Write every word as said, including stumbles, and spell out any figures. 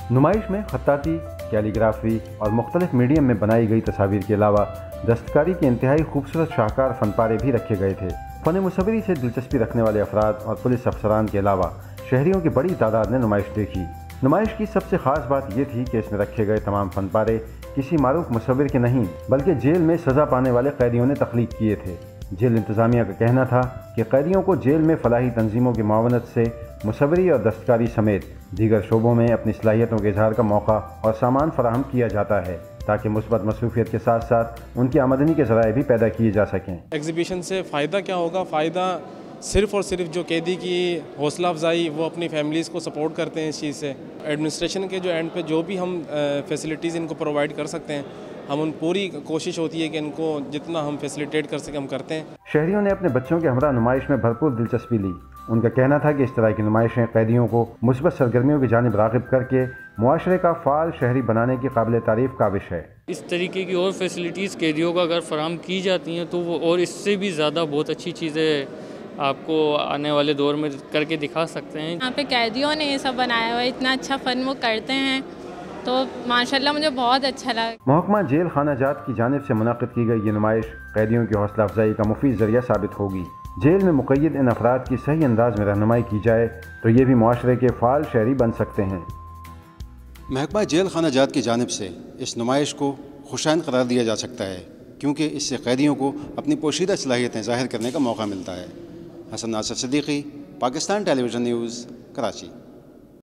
نمائش میں خطاطی، کیلیگرافی اور مختلف میڈیم میں بنائی گئی تصاویر کے علاوہ دستکاری کے انتہائی خوبصورت شاہکار فن پارے بھی رکھے گئے تھے۔ فن مصوری سے دلچسپی رکھنے والے افراد اور پولیس افسران کے علاوہ شہریوں کی بڑی تعداد نے نمائش دیکھی۔ نمائش کی سب سے خاص بات یہ تھی کہ اس میں رکھے گئے تمام فن پارے کسی معروف مصور کے نہیں بلکہ جیل میں سزا پانے والے قیدیوں نے تخلیق کیے تھے۔ جیل انتظامیہ کا کہنا تھا کہ قیدیوں کو جیل میں فلاحی تنظیموں کی معاونت سے مصوری اور دستکاری سمیت دیگر شعبوں میں اپنی صلاحیتوں کے اظہار کا موقع اور سامان فراہم کیا جاتا ہے تاکہ مثبت مصروفیت کے ساتھ ساتھ ان کی آمدنی کے ذرائع بھی پیدا کیے جا سکیں۔ ایگزیبیشن سے فائدہ کیا ہوگا؟ فائدہ صرف اور صرف جو قیدی کی حوصلہ افزائی، وہ اپنی فیملیز کو سپورٹ کرتے ہیں اس چیز سے۔ ایڈمنسٹریشن کے جو اینڈ پہ جو بھی ہم فیسلٹیز ان کو پرووائڈ کر سکتے ہیں، ہم ان پوری کوشش ہوتی ہے کہ ان کو جتنا ہم فیسلیٹیٹ کر سکیں ہم کرتے ہیں۔ شہریوں نے اپنے بچوں کے ہمراہ نمائش میں بھرپور دلچسپی لی۔ ان کا کہنا تھا کہ اس طرح کی نمائشیں قیدیوں کو مثبت سرگرمیوں کی جانب راغب کر کے معاشرے کا فعال شہری بنانے کی قابل تعریف کاوش ہے۔ اس طریقے کی اور فیسلٹیز قیدیوں کو اگر فراہم کی جاتی ہیں تو وہ اور اس سے بھی زیادہ بہت اچھی چیزیں آپ کو آنے والے دور میں کر کے دکھا سکتے ہیں۔ یہاں پہ قیدیوں نے یہ سب بنایا ہوا ہے، اتنا اچھا فن وہ کرتے ہیں تو ماشاءاللہ مجھے بہت اچھا لگا۔ محکمہ جیل خانہ جات کی جانب سے منعقد کی گئی یہ نمائش قیدیوں کی حوصلہ افزائی کا مفید ذریعہ ثابت ہوگی۔ جیل میں مقید ان افراد کی صحیح انداز میں رہنمائی کی جائے تو یہ بھی معاشرے کے فعال شہری بن سکتے ہیں۔ محکمہ جیل خانہ جات کی جانب سے اس نمائش کو خوشائند قرار دیا جا سکتا ہے کیونکہ اس سے قیدیوں کو اپنی پوشیدہ صلاحیتیں ظاہر کرنے کا موقع ملتا ہے۔ Hasan Nasir Siddiqui, Pakistan television news, Karachi.